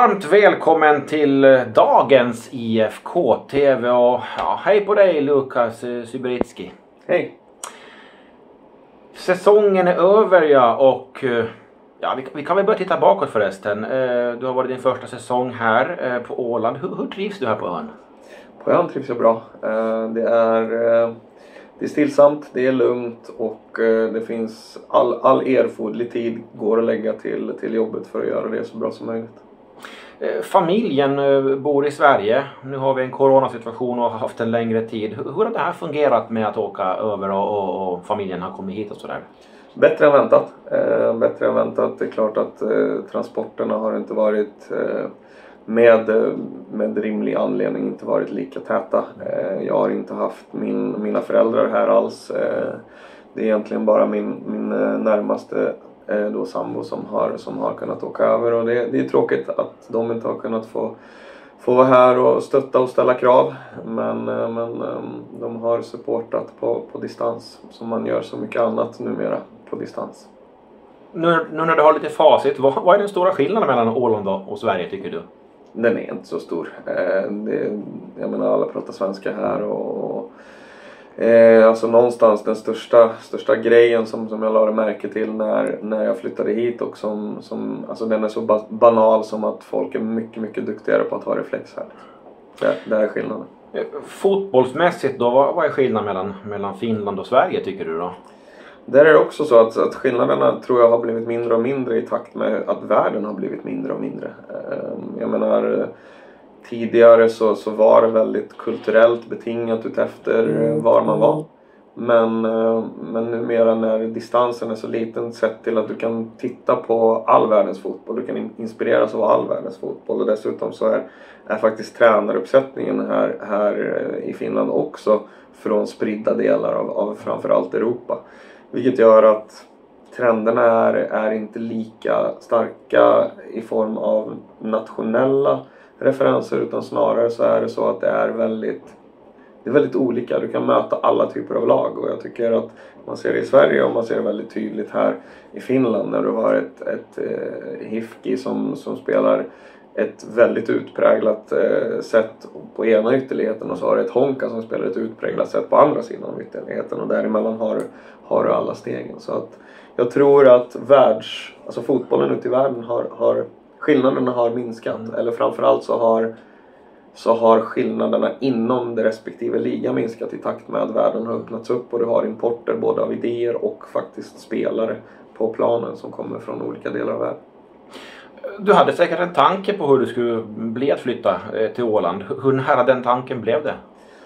Varmt välkommen till dagens IFK-TV och hej på dig Lukas Syberitski. Hej! Säsongen är över och vi kan väl börja titta bakåt förresten. Du har varit din första säsong här på Åland. Hur trivs du här på ön? På ön trivs jag bra. Det är stillsamt, det är lugnt och det finns all erforderlig tid går att lägga till jobbet för att göra det så bra som möjligt. Familjen bor i Sverige. Nu har vi en coronasituation och har haft en längre tid. Hur har det här fungerat med att åka över och familjen har kommit hit och sådär? Bättre än väntat. Det är klart att transporterna har inte varit med rimlig anledning inte varit lika täta. Jag har inte haft mina föräldrar här alls. Det är egentligen bara min närmaste sambo som har kunnat åka över, och det är tråkigt att de inte har kunnat få vara här och stötta och ställa krav, men de har supportat på distans som man gör så mycket annat numera på distans. Nu när du har lite facit, vad är den stora skillnaden mellan Åland och Sverige tycker du? Den är inte så stor. Jag menar, alla pratar svenska här och alltså någonstans den största grejen som jag lade märke till när jag flyttade hit och som alltså den är så banal som att folk är mycket, mycket duktigare på att ha reflex här. Det är skillnaden. Fotbollsmässigt då, vad är skillnaden mellan Finland och Sverige tycker du då? Där är det också så att skillnaderna tror jag har blivit mindre och mindre i takt med att världen har blivit mindre och mindre. Jag menar, tidigare så var det väldigt kulturellt betingat utefter var man var. Men numera när distansen är så liten sett till att du kan titta på all världens fotboll. Du kan inspireras av all världens fotboll. Och dessutom så är faktiskt tränaruppsättningen här i Finland också från spridda delar av framförallt Europa. Vilket gör att trenderna är inte lika starka i form av nationella referenser, utan snarare så är det så att det är väldigt olika. Du kan möta alla typer av lag, och jag tycker att man ser det i Sverige och man ser det väldigt tydligt här i Finland när du har ett Hifki som spelar ett väldigt utpräglat sätt på ena ytterligheten, och så har du ett Honka som spelar ett utpräglat sätt på andra sidan av ytterligheten, och däremellan har du alla stegen. Så att jag tror att alltså fotbollen ute i världen skillnaderna har minskat, eller framförallt så har skillnaderna inom det respektive liga minskat i takt med att världen har öppnats upp och du har importer både av idéer och faktiskt spelare på planen som kommer från olika delar av världen. Du hade säkert en tanke på hur du skulle bli att flytta till Åland. Hur nära den tanken blev det?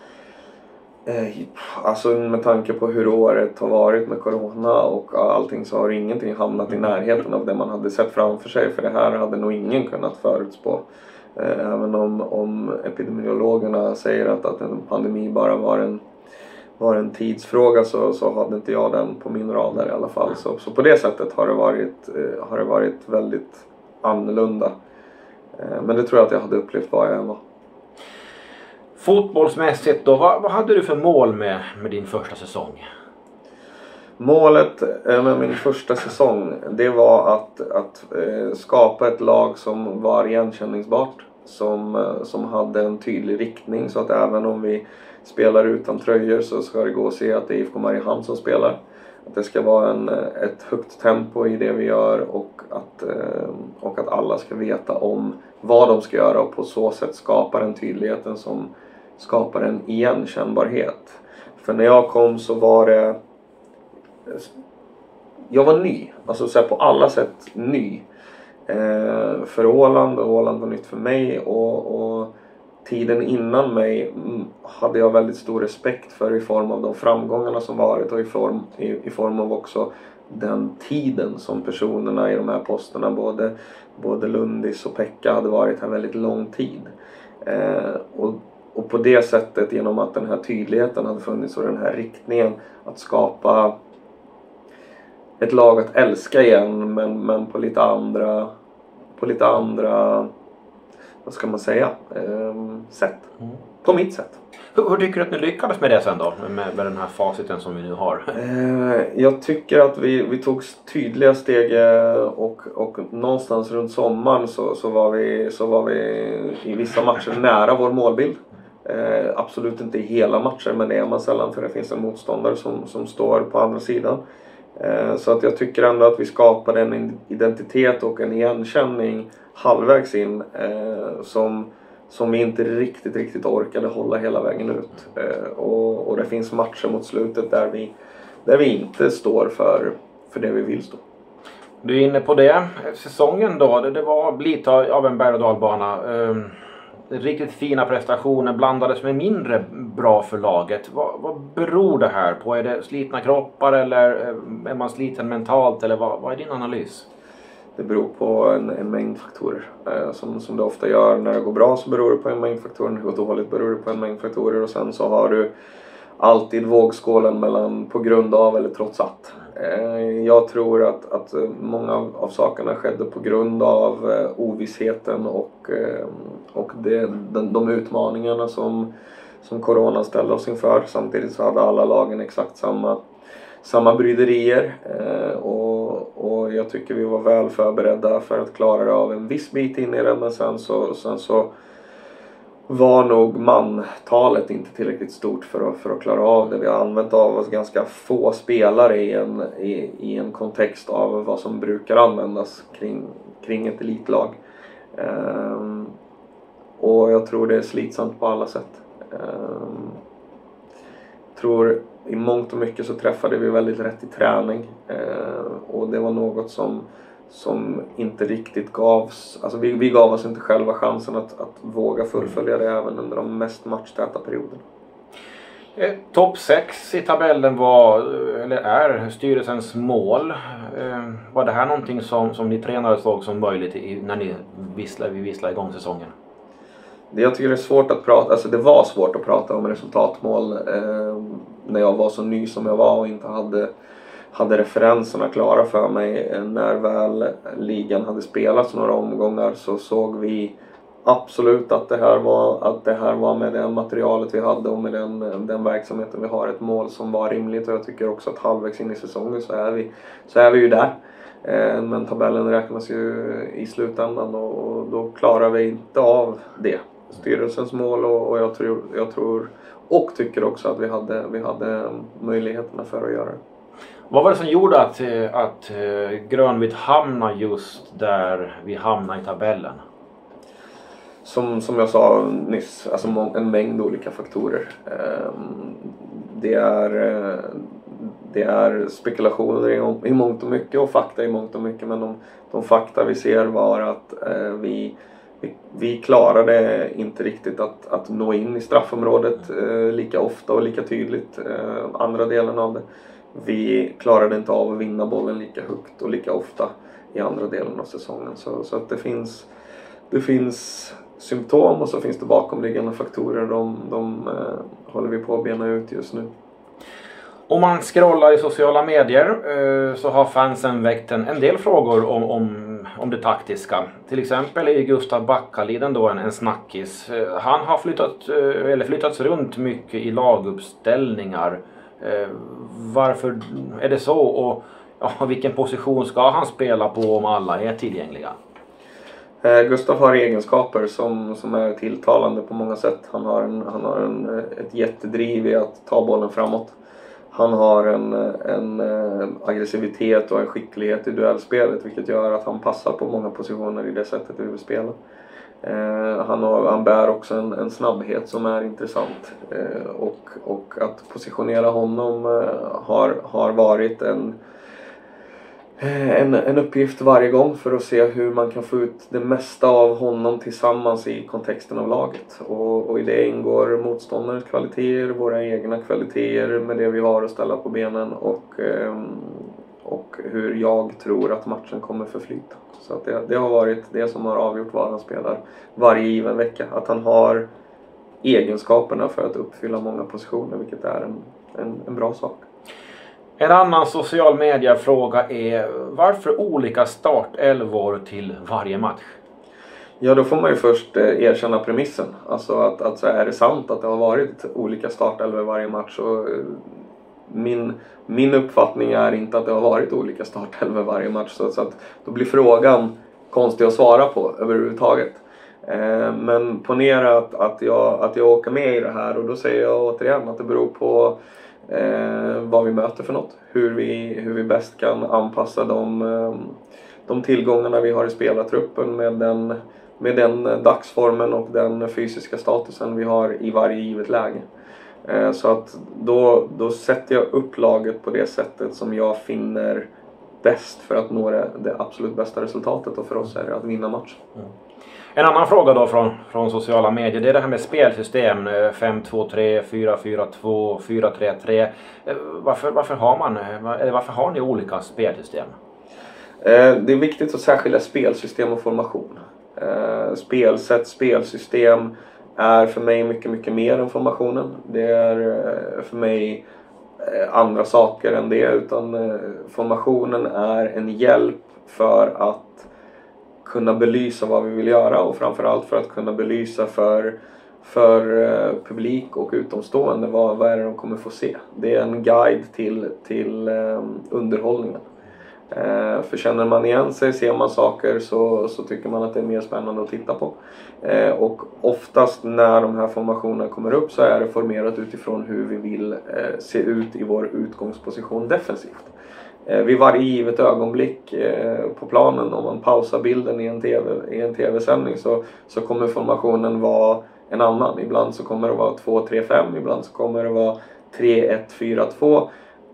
Alltså med tanke på hur året har varit med corona och allting, så har ingenting hamnat i närheten av det man hade sett framför sig. För det här hade nog ingen kunnat förutspå. Även om epidemiologerna säger att en pandemi bara var en tidsfråga, så hade inte jag den på min radar i alla fall. Så på det sättet har det varit väldigt annorlunda. Men det tror jag att jag hade upplevt vad jag än var. Fotbollsmässigt då, vad hade du för mål med din första säsong? Målet med min första säsong, det var att skapa ett lag som var igenkänningsbart, som hade en tydlig riktning, så att även om vi spelar utan tröjor så ska det gå att se att det är IFK Mariehamn som spelar. Att det ska vara ett högt tempo i det vi gör, och att alla ska veta om vad de ska göra, och på så sätt skapa den tydligheten som skapar en igenkännbarhet. För när jag kom så var jag var ny, alltså så här på alla sätt ny för Åland, och Åland var nytt för mig, och tiden innan mig hade jag väldigt stor respekt för i form av de framgångarna som varit, och i form av också den tiden som personerna i de här posterna, både Lundis och Pekka, hade varit här väldigt lång tid. Och på det sättet, genom att den här tydligheten hade funnits och den här riktningen att skapa ett lag att älska igen, men på lite andra vad ska man säga, sätt. På mitt sätt. Hur tycker du att ni lyckades med det sen då? Med den här faciten som vi nu har? Jag tycker att vi tog tydliga steg och någonstans runt sommaren så var vi i vissa matcher nära vår målbild. Absolut inte i hela matcher, men det är man sällan för det finns en motståndare som står på andra sidan. Så att jag tycker ändå att vi skapade en identitet och en igenkänning halvvägs in som vi inte riktigt orkade hålla hela vägen ut. Och det finns matcher mot slutet där vi inte står för det vi vill stå. Du är inne på det. Säsongen då, det var lite av en berg- och dalbana. Riktigt fina prestationer blandades med mindre bra för laget. Vad beror det här på? Är det slitna kroppar eller är man sliten mentalt? Eller vad är din analys? Det beror på en mängd faktorer. Som det ofta gör när det går bra så beror det på en mängd faktorer. När det går dåligt beror det på en mängd faktorer. Och sen så har du alltid vågskålen mellan på grund av eller trots att. Jag tror att många av sakerna skedde på grund av ovissheten och de utmaningarna som corona ställde oss inför. Samtidigt så hade alla lagen exakt samma bryderier och jag tycker vi var väl förberedda för att klara det av en viss bit in i det, men sen så var nog mantalet inte tillräckligt stort för att klara av det. Vi har använt av oss ganska få spelare i en kontext av vad som brukar användas kring ett elitlag. Och jag tror det är slitsamt på alla sätt. Tror i mångt och mycket så träffade vi väldigt rätt i träning. Och det var något som inte riktigt gavs. Alltså vi gav oss inte själva chansen att våga fullfölja det även under de mest matchtäta perioderna. Topp 6 i tabellen var, eller är, styrelsens mål. Var det här någonting som ni tränare såg som möjligt när ni visslade igång säsongen? Jag tycker det är svårt att prata, alltså det var svårt att prata om resultatmål när jag var så ny som jag var och inte hade referenserna klara för mig. När väl ligan hade spelats några omgångar så såg vi absolut att det här var med det materialet vi hade och med den verksamheten vi har ett mål som var rimligt, och jag tycker också att halvvägs in i säsongen så är vi ju där. Men tabellen räknas ju i slutändan och då klarar vi inte av det. Styrelsens mål och jag tror och tycker också att vi hade möjligheterna för att göra det. Vad var det som gjorde att Grönvitt hamnade just där vi hamnade i tabellen? Som jag sa nyss, alltså en mängd olika faktorer. Det är spekulationer i mångt och mycket och fakta i mångt och mycket, men de fakta vi ser var att vi klarade inte riktigt att nå in i straffområdet lika ofta och lika tydligt andra delen av det. Vi klarade inte av att vinna bollen lika högt och lika ofta i andra delen av säsongen. Så att det finns symptom och så finns det bakomliggande faktorer. De håller vi på att bena ut just nu. Om man scrollar i sociala medier så har fansen väckt en del frågor om det taktiska. Till exempel är Gustav Backaliden då en snackis. Han har flyttats runt mycket i laguppställningar. Varför är det så, och vilken position ska han spela på om alla är tillgängliga? Gustav har egenskaper som är tilltalande på många sätt. Han har ett jättedriv i att ta bollen framåt. Han har en aggressivitet och en skicklighet i duellspelet, vilket gör att han passar på många positioner i det sättet vi vill spela. Han bär också en snabbhet som är intressant, och att positionera honom har varit en uppgift varje gång för att se hur man kan få ut det mesta av honom tillsammans i kontexten av laget. Och i det ingår motståndarens kvaliteter, våra egna kvaliteter med det vi har att ställa på benen och hur jag tror att matchen kommer förflyta. Så att det har varit det som har avgjort vad han spelar varje given vecka. Att han har egenskaperna för att uppfylla många positioner, vilket är en bra sak. En annan social media-fråga är: varför olika startelvor till varje match? Ja, då får man ju först erkänna premissen. Alltså att så är det sant att det har varit olika startelvor varje match. Och min uppfattning är inte att det har varit olika startelvor varje match. Så att då blir frågan konstig att svara på överhuvudtaget. Men ponera att jag åker med i det här, och då säger jag återigen att det beror på vad vi möter för något. Hur vi bäst kan anpassa de tillgångarna vi har i spelartruppen med den dagsformen och den fysiska statusen vi har i varje givet läge. Så att då sätter jag upp laget på det sättet som jag finner bäst för att nå det absolut bästa resultatet, och för oss är det att vinna match. Mm. En annan fråga då från sociala medier, det är det här med spelsystem 5-2-3, 4-4-2, 4-3-3. Varför har ni olika spelsystem? Det är viktigt att särskilja spelsystem och formation. Spelsätt, spelsystem är för mig mycket, mycket mer än formationen. Det är för mig andra saker än det, utan formationen är en hjälp för att kunna belysa vad vi vill göra, och framförallt för att kunna belysa för publik och utomstående vad är det de kommer få se. Det är en guide till underhållningen. För känner man igen sig, ser man saker, så tycker man att det är mer spännande att titta på. Och oftast när de här formationerna kommer upp så är det formerat utifrån hur vi vill se ut i vår utgångsposition defensivt. Vid varje givet ögonblick på planen, om man pausar bilden i en tv-sändning, så kommer formationen vara en annan. Ibland så kommer det vara 2-3-5, ibland så kommer det vara 3-1-4-2.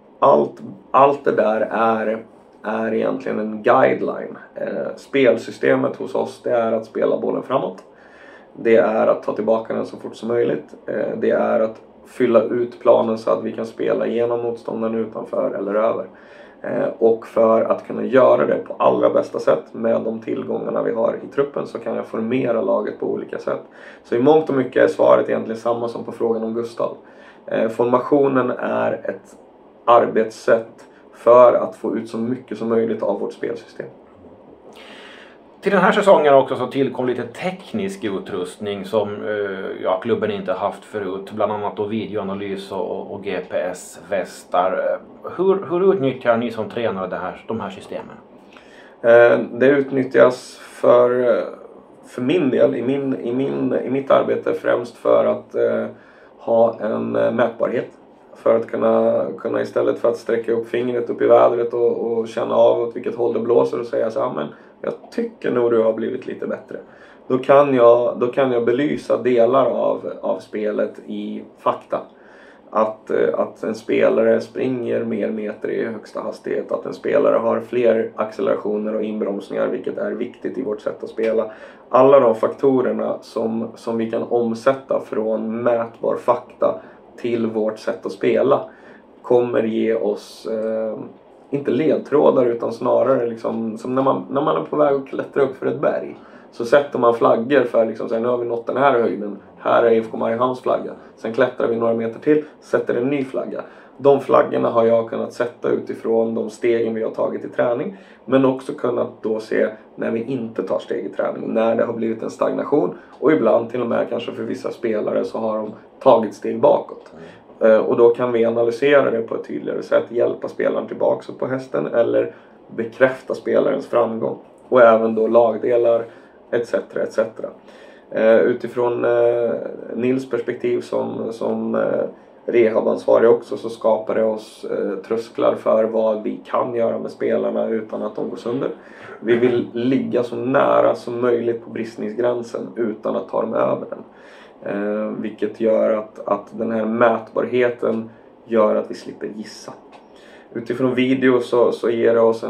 Allt det där är egentligen en guideline. Spelsystemet hos oss, det är att spela bollen framåt. Det är att ta tillbaka den så fort som möjligt. Det är att fylla ut planen så att vi kan spela genom motståndaren, utanför eller över. Och för att kunna göra det på allra bästa sätt med de tillgångarna vi har i truppen, så kan jag formera laget på olika sätt. Så i mångt och mycket är svaret egentligen samma som på frågan om Gustav. Formationen är ett arbetssätt för att få ut så mycket som möjligt av vårt spelsystem. Till den här säsongen också så tillkom lite teknisk utrustning som klubben inte haft förut. Bland annat då videoanalys och GPS-västar. Hur utnyttjar ni som tränare de här systemen? Det utnyttjas för min del i mitt arbete främst för att ha en mätbarhet. För att kunna istället för att sträcka upp fingret upp i vädret och känna av åt vilket håll det blåser och säga så här, men jag tycker nog du har blivit lite bättre. Då kan jag belysa delar av spelet i fakta. Att en spelare springer mer meter i högsta hastighet. Att en spelare har fler accelerationer och inbromsningar, vilket är viktigt i vårt sätt att spela. Alla de faktorerna som vi kan omsätta från mätbar fakta till vårt sätt att spela kommer ge oss inte ledtrådar, utan snarare liksom, som när man är på väg att klättra upp för ett berg, så sätter man flaggor för liksom, så här, nu har vi nått den här höjden, här är IFK Mariehamns flagga, sen klättrar vi några meter till, sätter en ny flagga. De flaggorna har jag kunnat sätta utifrån de stegen vi har tagit i träning, men också kunnat då se när vi inte tar steg i träning, när det har blivit en stagnation, och ibland till och med kanske för vissa spelare så har de tagit steg bakåt. Och då kan vi analysera det på ett tydligare sätt, hjälpa spelaren tillbaka på hästen eller bekräfta spelarens framgång, och även då lagdelar etc. Utifrån Nils perspektiv som rehabansvarig också, så skapar det oss trösklar för vad vi kan göra med spelarna utan att de går sönder. Vi vill ligga så nära som möjligt på bristningsgränsen utan att ta dem över den. Vilket gör att den här mätbarheten gör att vi slipper gissa. Utifrån video så ger det oss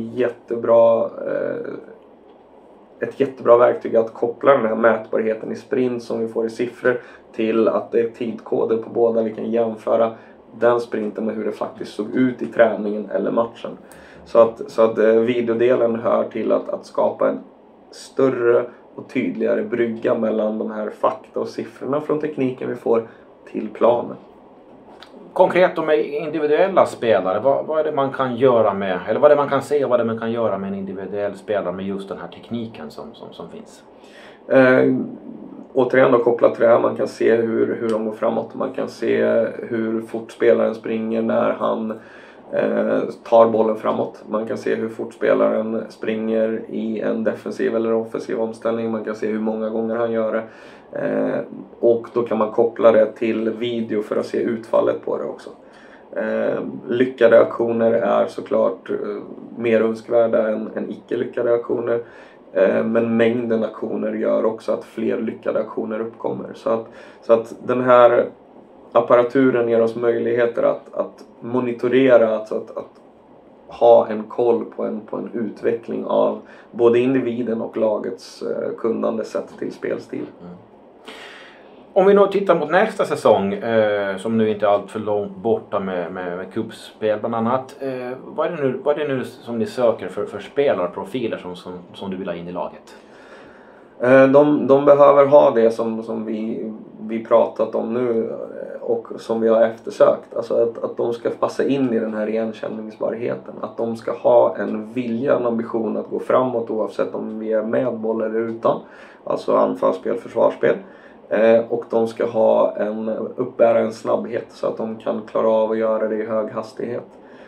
ett jättebra verktyg att koppla den här mätbarheten i sprint som vi får i siffror till att det är tidkoder på båda. Vi kan jämföra den sprinten med hur det faktiskt såg ut i träningen eller matchen. Så att videodelen hör till att skapa en större och tydligare brygga mellan de här fakta och siffrorna från tekniken vi får till planen. Konkret då med individuella spelare, vad är det man kan göra med, eller vad är det man kan se och vad är det man kan göra med en individuell spelare med just den här tekniken som finns? Återigen då kopplat till det här, man kan se hur de går framåt, man kan se hur fort spelaren springer när han tar bollen framåt. Man kan se hur fort spelaren springer i en defensiv eller offensiv omställning. Man kan se hur många gånger han gör det. Och då kan man koppla det till video för att se utfallet på det också. Lyckade aktioner är såklart mer önskvärda än icke lyckade aktioner. Men mängden aktioner gör också att fler lyckade aktioner uppkommer. Så att den här apparaturen ger oss möjligheter att monitorera, att ha en koll på en utveckling av både individen och lagets kunnande sätt till spelstil. Om vi nu tittar mot nästa säsong, som nu inte är allt för långt borta med cupspel bland annat. Vad är det nu som ni söker för spelarprofiler som du vill ha in i laget? De behöver ha det som vi pratat om nu och som vi har eftersökt. Alltså att de ska passa in i den här igenkänningsbarheten. Att de ska ha en vilja, en ambition att gå framåt oavsett om vi är med boll eller utan. Alltså anfallsspel, försvarsspel. Och de ska uppbära en snabbhet så att de kan klara av att göra det i hög hastighet.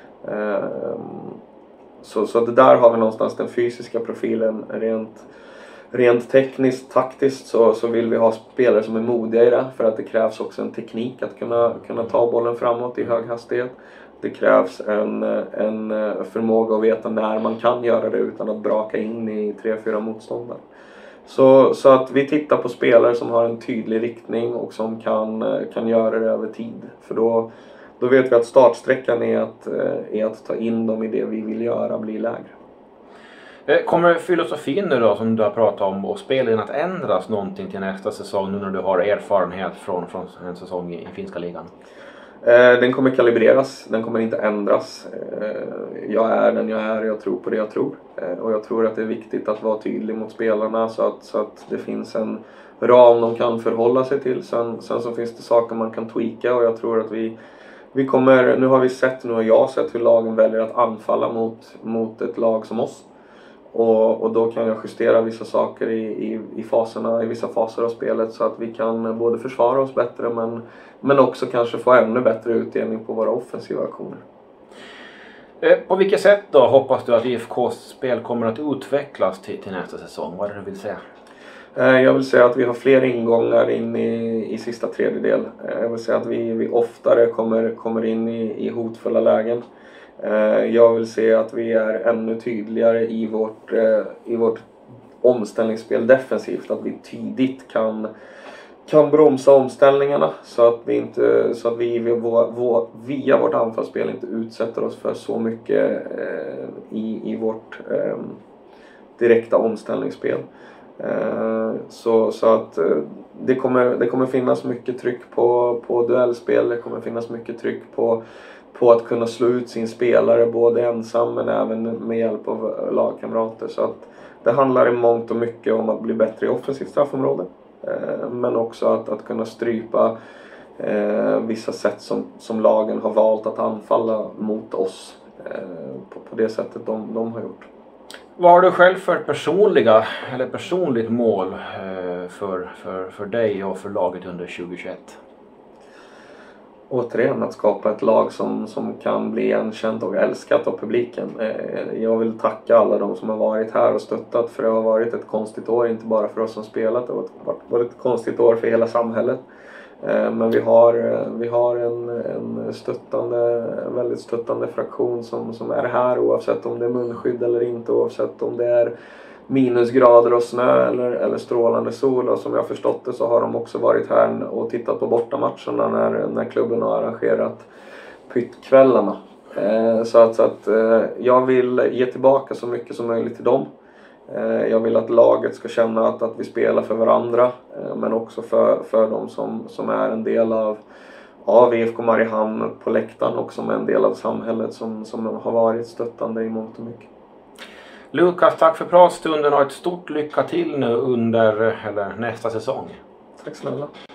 Så det där har vi någonstans den fysiska profilen. Rent tekniskt, taktiskt så vill vi ha spelare som är modiga i det. För att det krävs också en teknik att kunna ta bollen framåt i hög hastighet. Det krävs en förmåga att veta när man kan göra det utan att braka in i 3-4 motståndare. Så att vi tittar på spelare som har en tydlig riktning och som kan göra det över tid. För då vet vi att startsträckan är att ta in dem i det vi vill göra blir lägre. Kommer filosofin nu då som du har pratat om och spelen att ändras någonting till nästa säsong nu när du har erfarenhet från en säsong i finska ligan? Den kommer kalibreras, den kommer inte ändras. Jag är den jag är, jag tror på det jag tror. Och jag tror att det är viktigt att vara tydlig mot spelarna så att det finns en ram de kan förhålla sig till. Sen så finns det saker man kan tweaka och jag tror att vi kommer, nu har jag sett hur lagen väljer att anfalla mot ett lag som oss. Och då kan jag justera vissa saker i vissa faser av spelet så att vi kan både försvara oss bättre men också kanske få ännu bättre utdelning på våra offensiva aktioner. På vilket sätt då hoppas du att IFKs spel kommer att utvecklas till nästa säsong? Vad är det du vill säga? Jag vill säga att vi har fler ingångar in i sista tredjedel. Jag vill säga att vi oftare kommer in i hotfulla lägen. Jag vill se att vi är ännu tydligare i vårt omställningsspel defensivt. Att vi tidigt kan bromsa omställningarna så att vi via vårt anfallsspel inte utsätter oss för så mycket i vårt direkta omställningsspel. Så att det kommer finnas mycket tryck på duellspel. Det kommer finnas mycket tryck på att kunna slå ut sin spelare både ensam men även med hjälp av lagkamrater. Så att det handlar i mångt och mycket om att bli bättre i offensivt straffområde. Men också att kunna strypa vissa sätt som lagen har valt att anfalla mot oss på det sättet de har gjort. Vad har du själv för personligt mål för dig och för laget under 2021? Återigen att skapa ett lag som kan bli igenkänt och älskat av publiken. Jag vill tacka alla de som har varit här och stöttat, för det har varit ett konstigt år, inte bara för oss som spelat, det har varit ett konstigt år för hela samhället. Men vi har en väldigt stöttande fraktion som är här oavsett om det är munskydd eller inte, oavsett om det är minusgrader och snö eller strålande sol. Och som jag förstått det så har de också varit här och tittat på bortamatcherna när klubben har arrangerat pyttkvällarna. Så att jag vill ge tillbaka så mycket som möjligt till dem. Jag vill att laget ska känna att vi spelar för varandra, men också för de som är en del av IFK Mariehamn på läktaren och som är en del av samhället som har varit stöttande i mångt och mycket. Lukas, tack för pratstunden och ett stort lycka till nu under nästa säsong. Tack snälla.